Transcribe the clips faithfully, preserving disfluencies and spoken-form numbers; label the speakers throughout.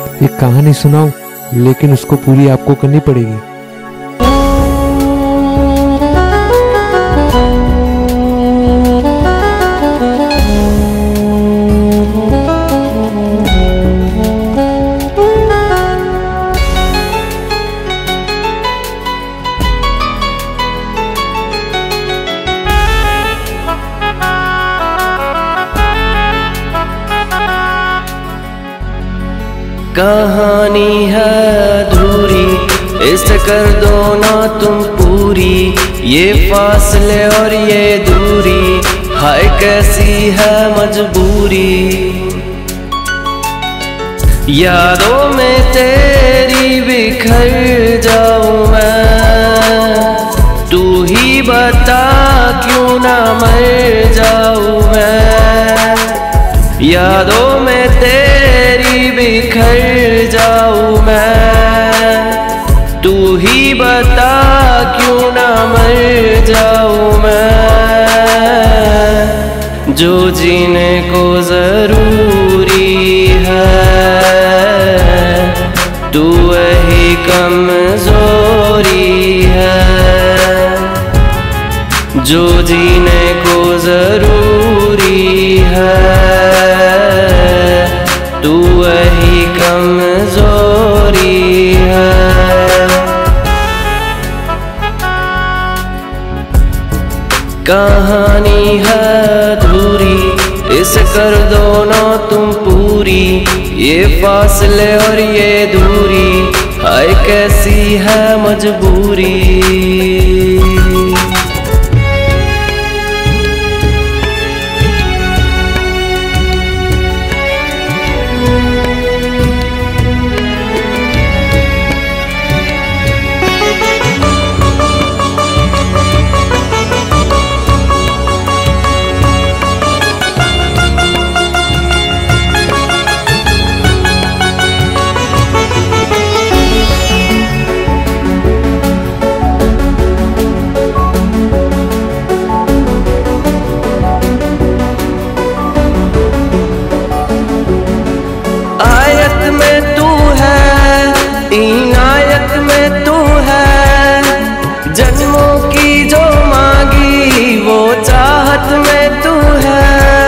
Speaker 1: एक कहानी सुनाऊं, लेकिन उसको पूरी आपको करनी पड़ेगी।
Speaker 2: कहानी है अधूरी, इसे कर दो ना तुम पूरी। ये फासले और ये दूरी, हाय कैसी है मजबूरी। यादों में तेरी बिखर जाऊं मैं, तू ही बता क्यों ना मर जाऊं मैं। यादों में तेरी बिखर जाऊं मैं, तू ही बता क्यों ना मर जाऊं मैं। जो जीने को जरूरी है, तू वही कमजोरी है। जो जीने को जरूरी है, तू वही कमजोरी है। कहानी है अधूरी, इसे कर दो ना तुम पूरी। ये फासले और ये दूरी, हाय कैसी है मजबूरी। इनायत में तू है, जन्मों की जो मांगी वो चाहत में तू है।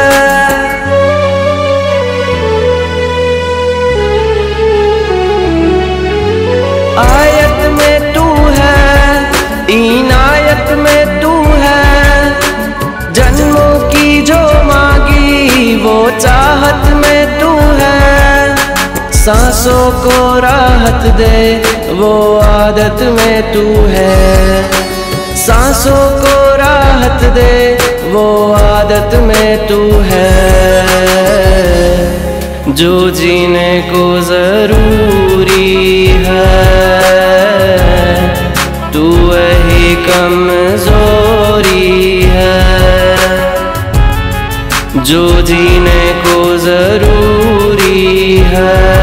Speaker 2: आयत में तू है, इनायत में तू है, जन्मों की जो मांगी वो चाहत में तू है। सांसों को राहत दे वो आदत में तू है। सांसों को राहत दे वो आदत में तू है। जो जीने को जरूरी है, तू वही कमजोरी है। जो जीने को जरूरी है,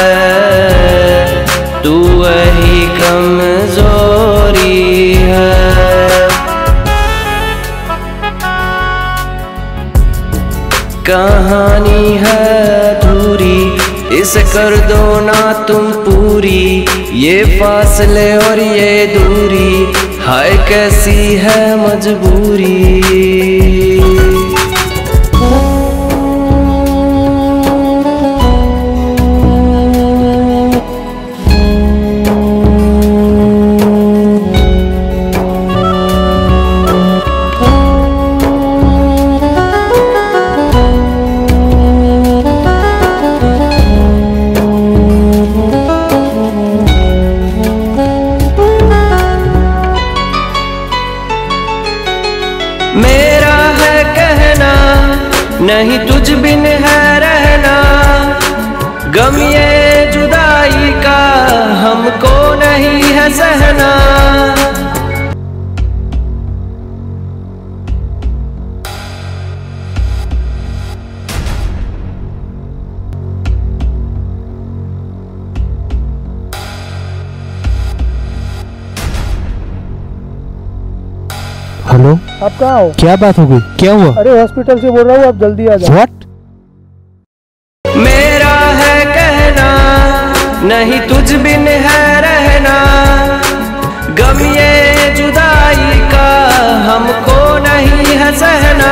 Speaker 2: तू वही कमजोरी है। कहानी है अधूरी, इसे कर दो ना तुम पूरी। ये फासले और ये दूरी, हाय कैसी है मजबूरी। मेरा है कहना, नहीं तुझ बिन है रहना। गम ये जुदाई का हमको नहीं है सहना।
Speaker 1: हेलो,
Speaker 3: आप कहाँ हो?
Speaker 1: क्या बात हो गई? क्या हुआ?
Speaker 3: अरे हॉस्पिटल से बोल रहा हूँ, आप जल्दी आ जाओ।
Speaker 1: What?
Speaker 2: मेरा है कहना, नहीं तुझ बिन है रहना, गम ये जुदाई का हमको नहीं है सहना।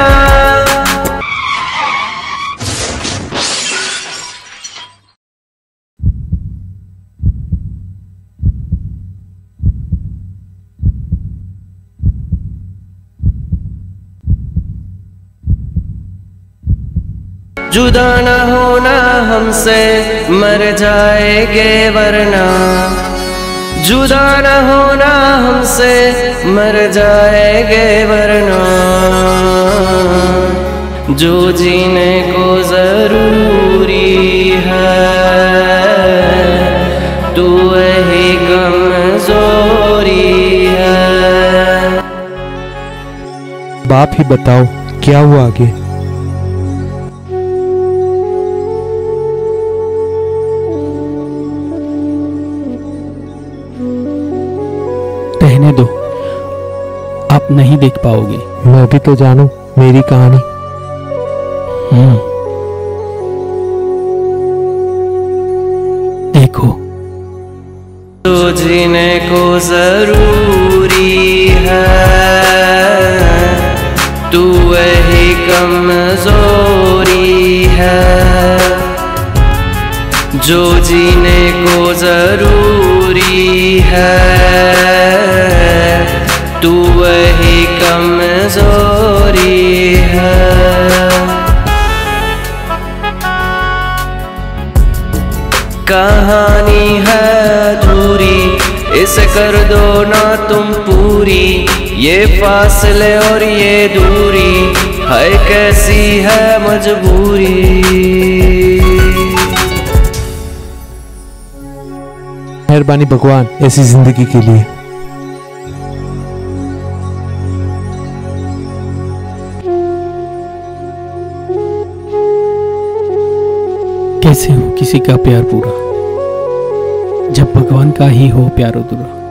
Speaker 2: जुदा न होना हमसे मर जाएंगे वरना, जुदा न होना हमसे मर जाएंगे वरना। जो जीने को जरूरी है तू वही कमजोरी है।
Speaker 1: बाप ही बताओ क्या हुआ आगे।
Speaker 4: रहने दो, आप नहीं देख पाओगे।
Speaker 1: मैं भी तो जानूं मेरी कहानी।
Speaker 4: हम्म देखो,
Speaker 2: तो जीने को जरूरी है तू वही कमजोरी है। जो जीने को जरूरी है तू वही कमजोरी है। कहानी है अधूरी, इसे कर दो ना तुम पूरी। ये फासले और ये दूरी है कैसी है मजबूरी।
Speaker 1: मेहरबानी भगवान ऐसी जिंदगी के लिए।
Speaker 4: कैसे हो किसी का प्यार पूरा, जब भगवान का ही हो प्यार अधूरा।